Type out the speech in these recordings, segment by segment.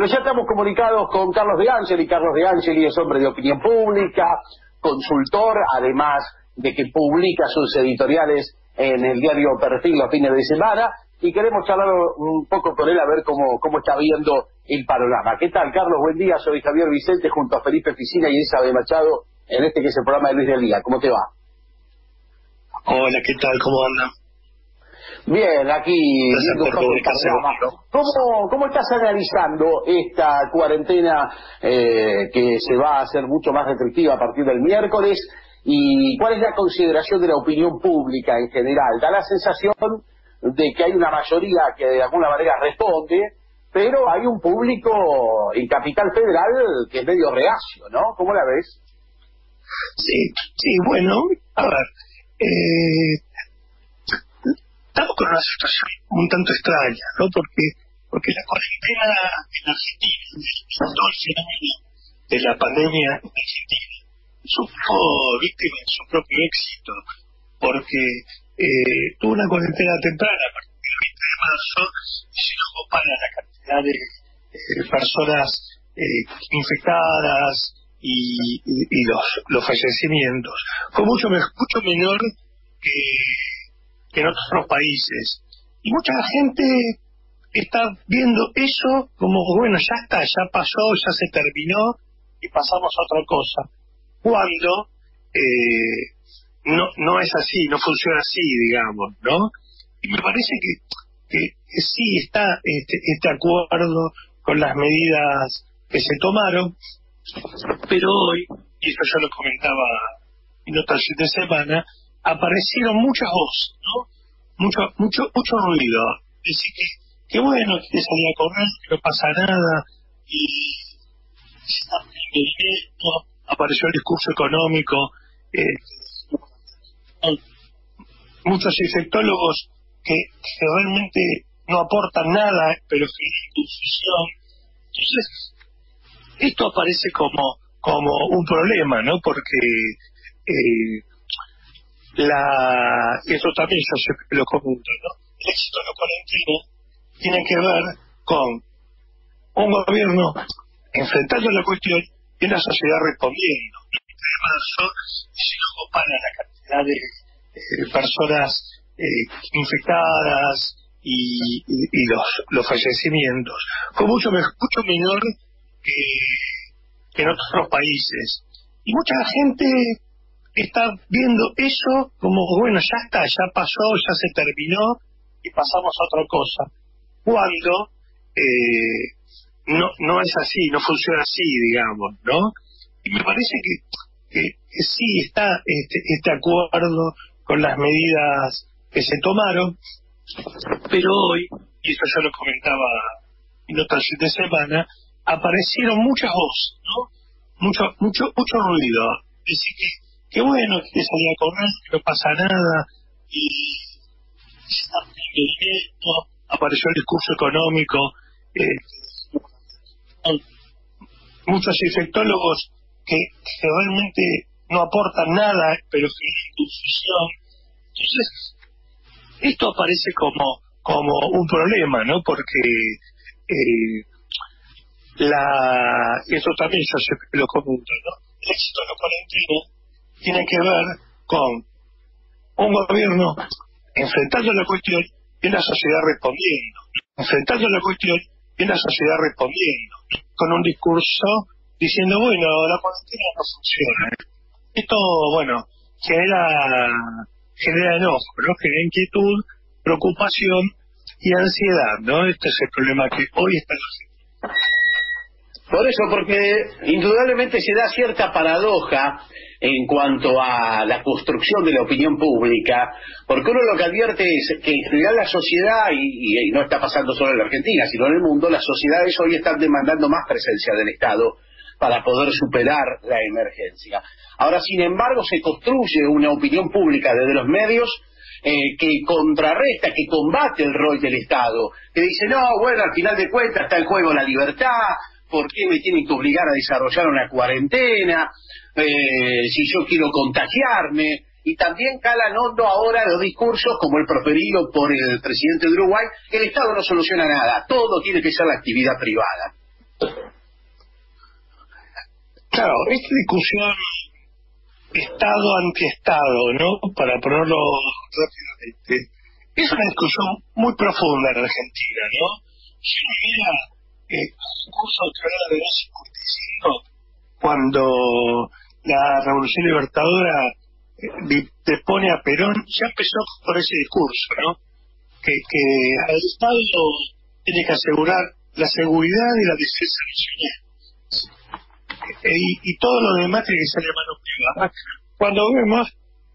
Pero ya estamos comunicados con Carlos De Angeli. Carlos De Angeli es hombre de opinión pública, consultor, además de que publica sus editoriales en el diario Perfil los fines de semana, y queremos charlar un poco con él a ver cómo está viendo el panorama. ¿Qué tal, Carlos? Buen día, soy Javier Vicente junto a Felipe Piscina y Isabel Machado en este que es el programa de Luis del Día. ¿Cómo te va? Hola, ¿qué tal? ¿Cómo anda? Bien, aquí viendo todo el panorama. ¿Cómo estás analizando esta cuarentena que se va a hacer mucho más restrictiva a partir del miércoles? ¿Y cuál es la consideración de la opinión pública en general? Da la sensación de que hay una mayoría que de alguna manera responde, pero hay un público en Capital Federal que es medio reacio, ¿no? ¿Cómo la ves? Sí, bueno, a ver, estamos con una situación un tanto extraña, ¿no? Porque la cuarentena en Argentina, todo el fenómeno de la pandemia en Argentina, fue víctima de su propio éxito, porque tuvo una cuarentena temprana a partir del 20 de marzo, y si no compara la cantidad de personas infectadas y los fallecimientos, fue mucho menor que en otros países. Y mucha gente está viendo eso como, bueno, ya está, ya pasó, ya se terminó y pasamos a otra cosa. Cuando no es así, no funciona así, digamos, ¿no? Y me parece que sí está este acuerdo con las medidas que se tomaron, pero hoy, y eso yo lo comentaba en otro fin de semana, aparecieron muchas voces, ¿no? Mucho ruido. Decir que bueno, que salir a correr, que no pasa nada, y apareció el discurso económico, muchos infectólogos que realmente no aportan nada, pero que hay confusión. Entonces, esto aparece como un problema, ¿no? Porque eso también yo siempre lo comento, ¿no? El éxito de la cuarentena tiene que ver con un gobierno enfrentando la cuestión y una sociedad respondiendo. De marzo, si no compara la cantidad de personas infectadas y los fallecimientos, fue mucho menor que en otros países. Y mucha gente está viendo eso como, bueno, ya está, ya pasó, ya se terminó y pasamos a otra cosa. Cuando no es así, no funciona así, digamos, ¿no? Y me parece que sí está este acuerdo con las medidas que se tomaron, pero hoy, y eso yo lo comentaba en otro fin de semana, aparecieron muchas voces, ¿no? Mucho ruido. Decir que bueno, que salir a correr, que no pasa nada, y apareció el discurso económico, muchos infectólogos que realmente no aportan nada, pero que hay confusión. Entonces, esto aparece como un problema, ¿no? Porque eso también yo siempre lo comento, ¿no? El éxito de la cuarentena tiene que ver con un gobierno enfrentando la cuestión y una sociedad respondiendo. Enfrentando la cuestión y una sociedad respondiendo. Con un discurso diciendo, bueno, la cuarentena no funciona. Esto, bueno, genera enojo, ¿no? Genera inquietud, preocupación y ansiedad, ¿no? Este es el problema que hoy está en Argentina. Por eso, porque indudablemente se da cierta paradoja en cuanto a la construcción de la opinión pública, porque uno lo que advierte es que en general la sociedad, y no está pasando solo en la Argentina, sino en el mundo, las sociedades hoy están demandando más presencia del Estado para poder superar la emergencia. Ahora, sin embargo, se construye una opinión pública desde los medios que contrarresta, que combate el rol del Estado, que dice, no, bueno, al final de cuentas está en juego la libertad, ¿por qué me tienen que obligar a desarrollar una cuarentena? Si yo quiero contagiarme. Y también calan hondo ahora los discursos como el proferido por el presidente de Uruguay, que el Estado no soluciona nada, todo tiene que ser la actividad privada. Claro, esta discusión Estado anti-Estado, ¿no? Para ponerlo rápidamente, es una discusión muy profunda en Argentina, ¿no? Si uno mira el curso de 255, cuando la Revolución Libertadora depone a Perón, ya empezó por ese discurso, ¿no? Que al Estado tiene que asegurar la seguridad y la defensa nacional. Y todo lo demás tiene que ser de mano privada. Cuando vemos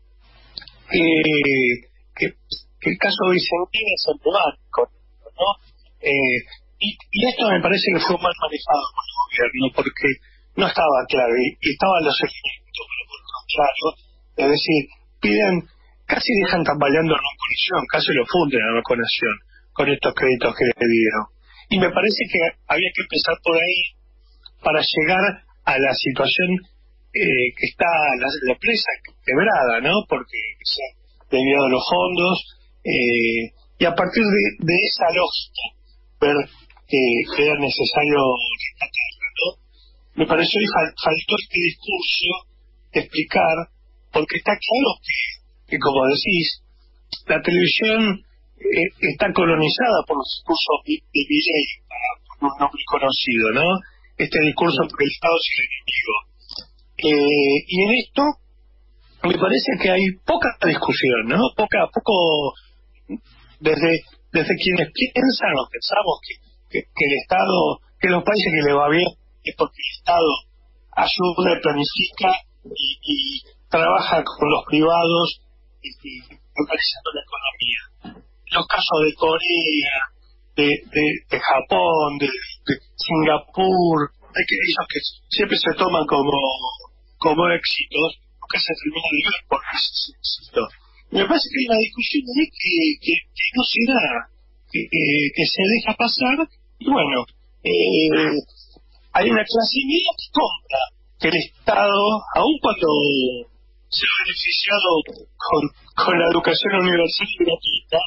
que el caso Vicentín es emblemático, ¿no? Y esto me parece que fue mal manejado por el gobierno, porque no estaba claro, y estaban los elementos, pero por lo contrario, es decir, casi dejan tambaleando a la vacunación, casi lo funden a la vacunación con estos créditos que le dieron. Y me parece que había que empezar por ahí para llegar a la situación que está la empresa quebrada, ¿no? Porque se han desviado los fondos, y a partir de esa lógica, ver que era necesario rescatarla, ¿no? Me pareció que faltó este discurso de explicar, porque está claro que como decís, la televisión está colonizada por los discursos de Milei, por un nombre conocido, ¿no? Este discurso porque el Estado es el enemigo. Y en esto me parece que hay poca discusión, ¿no? Poco desde quienes piensan o pensamos que el Estado, que los países que le va bien es porque el Estado ayuda, planifica y trabaja con los privados organizando la economía. Los casos de Corea, de Japón, de Singapur, esos que siempre se toman como éxitos, nunca se termina de ver por ese éxito. Me parece que hay una discusión ahí que no se da, que se deja pasar, y bueno, hay una clase media que compra que el Estado, aun cuando se ha beneficiado con la educación universal y gratuita,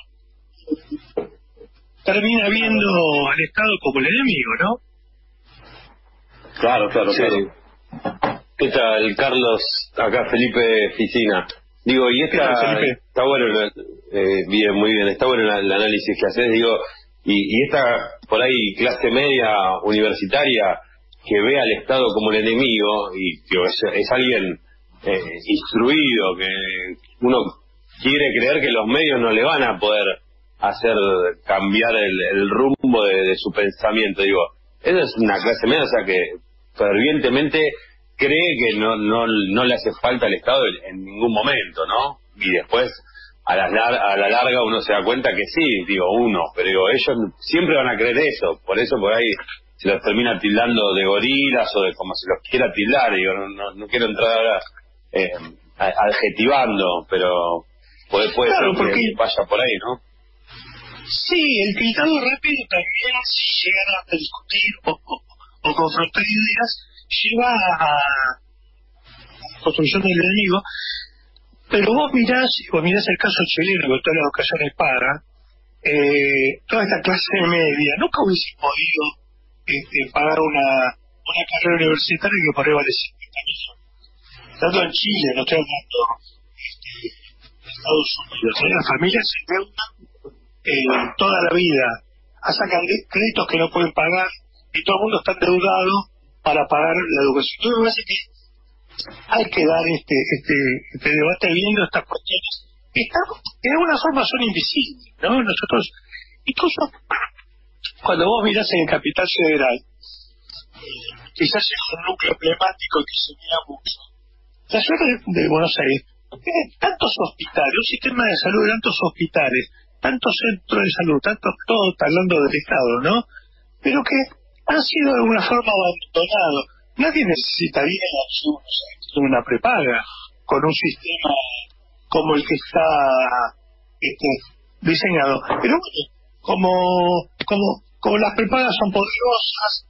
termina viendo al Estado como el enemigo, ¿no? Claro. ¿Qué tal, Carlos? Acá Felipe Ficina. Digo, y está bueno, bien, muy bien, está bueno el análisis que haces, digo, y esta, por ahí, clase media universitaria que ve al Estado como el enemigo, y digo, es alguien instruido, que uno quiere creer que los medios no le van a poder hacer cambiar el rumbo de su pensamiento, digo, esa es una clase media, o sea, que fervientemente cree que no le hace falta al Estado en ningún momento, ¿no? Y después, a la larga, uno se da cuenta que sí, pero ellos siempre van a creer eso, por ahí se los termina tildando de gorilas o de como se los quiera tildar, no quiero entrar ahora adjetivando, pero puede claro, ser que vaya por ahí, ¿no? Sí, el tildado rápido también, si llegan a discutir o confrontar ideas, lleva a construcción del enemigo. Pero vos mirás el caso chileno, que toda la educación es paga, toda esta clase media nunca hubiese podido pagar una carrera universitaria que por ahí vale 50 millones. Tanto en Chile, no estoy hablando de Estados Unidos, las familias se endeudan toda la vida, sacan créditos que no pueden pagar y todo el mundo está endeudado para pagar la educación. Entonces me parece que hay que dar este debate viendo estas cuestiones que de alguna forma son invisibles, ¿no? Nosotros, incluso cuando vos mirás en el Capital Federal, quizás es un núcleo emblemático que se mira mucho, la ciudad de Buenos Aires tiene tantos hospitales, un sistema de salud de tantos hospitales, tantos centros de salud, todo hablando del Estado, ¿no? Pero que han sido de alguna forma abandonados. Nadie necesitaría una prepaga con un sistema como el que está diseñado. Pero bueno, como las prepagas son poderosas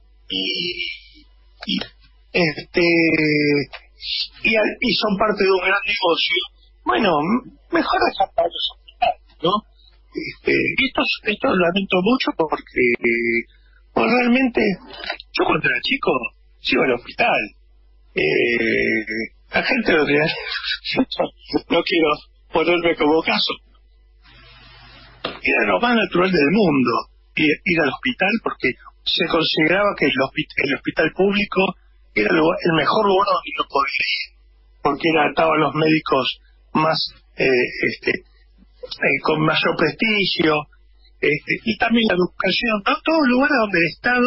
y son parte de un gran negocio, bueno, mejor dejar para los hospitales, ¿no? Esto lo lamento mucho porque Pues realmente, yo cuando era chico, iba al hospital. La gente lo que no quiero ponerme como caso. Era lo más natural del mundo ir al hospital, porque se consideraba que el hospital público era el mejor lugar donde uno podía ir, porque estaban los médicos más con mayor prestigio, y también la educación, ¿no? Todos los lugares donde el Estado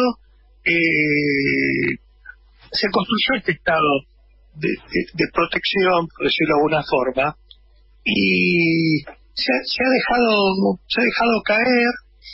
se construyó este estado de protección, por decirlo de alguna forma, y se ha dejado caer.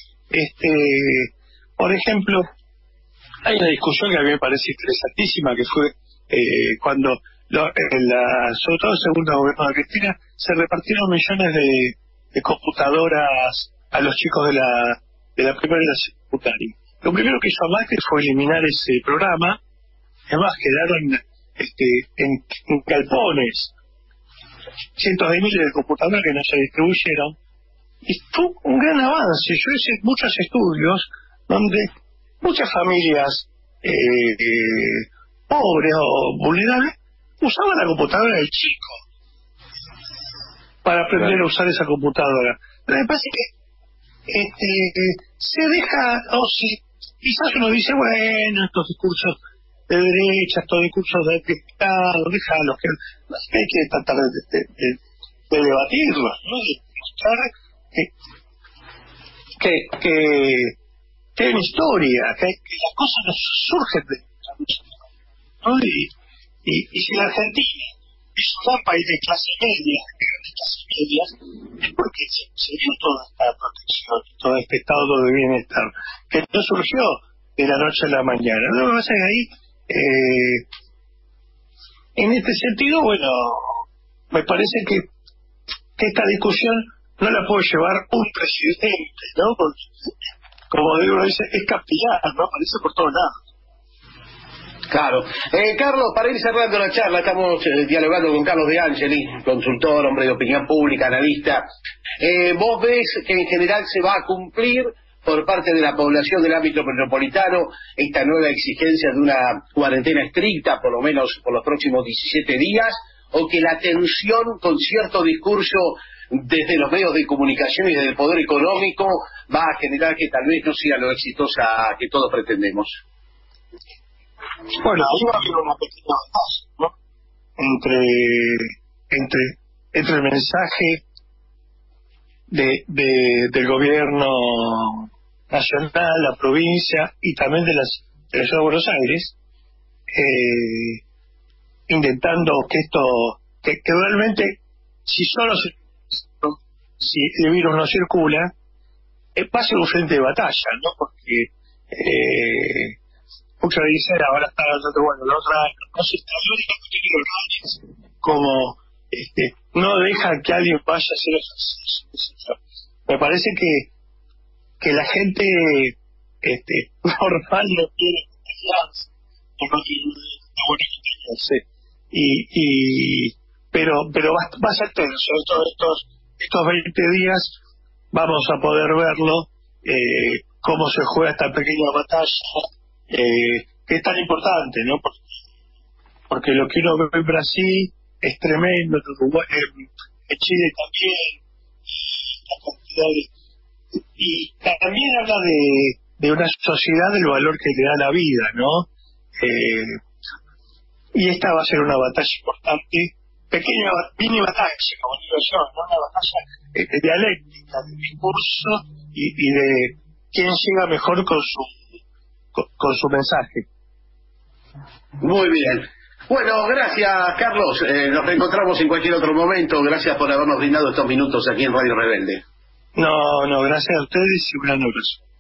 Por ejemplo, hay una discusión que a mí me parece interesantísima, que fue cuando sobre todo el segundo gobierno de Cristina se repartieron millones de computadoras a los chicos de la primaria y la secundaria. Lo primero que hizo Macri fue eliminar ese programa. Además quedaron en galpones cientos de miles de computadoras que no se distribuyeron, y fue un gran avance. Yo hice muchos estudios donde muchas familias pobres o vulnerables usaban la computadora del chico para aprender a usar esa computadora. Pero me parece que se deja, o si quizás uno dice, bueno, estos discursos de derecha, estos discursos de Estado, déjalos, que no hay que tratar de debatirlos, ¿no? De mostrar que hay una historia, que las cosas no surgen de la lucha, ¿no? Y si la Argentina es un gran país de clase media, de grandes clases medias, es porque se dio toda esta protección, todo este estado de bienestar, que no surgió de la noche a la mañana. Lo que pasa es que ahí, en este sentido, bueno, me parece que esta discusión no la puede llevar un presidente, ¿no? Porque, como digo, dice, es capilar, ¿no? Aparece por todos lados. Claro. Carlos, para ir cerrando la charla, estamos dialogando con Carlos De Angeli, consultor, hombre de opinión pública, analista. ¿Vos ves que en general se va a cumplir por parte de la población del ámbito metropolitano esta nueva exigencia de una cuarentena estricta, por lo menos por los próximos 17 días, o que la tensión con cierto discurso desde los medios de comunicación y desde el poder económico va a generar que tal vez no sea lo exitosa que todos pretendemos? Bueno, ahí va a haber una pequeña batalla, ¿no? Entre el mensaje del gobierno nacional, la provincia y también de la ciudad de Buenos Aires, intentando que que realmente, si el virus no circula, pase un frente de batalla, ¿no? Porque muchos dicen, ahora está hablando, bueno, la otra, no sé, la única cuestión de como no dejan que alguien vaya a hacer ejercicio. Me parece que la gente normal no quiere contagiarse, que no quiere pero va a ser tenso. Estos 20 días vamos a poder verlo, cómo se juega esta pequeña batalla, que es tan importante, ¿no? Porque lo que uno ve en Brasil es tremendo, en Uruguay, en Chile también, la cantidad y también habla de una sociedad, del valor que le da la vida, ¿no? Y esta va a ser una batalla importante, pequeña mini batalla, como digo yo, ¿no? Una batalla dialéctica, de discurso y de quién llega mejor con su mensaje. Muy bien. Bueno, gracias, Carlos. Nos reencontramos en cualquier otro momento. Gracias por habernos brindado estos minutos aquí en Radio Rebelde. No, gracias a ustedes y un gran abrazo.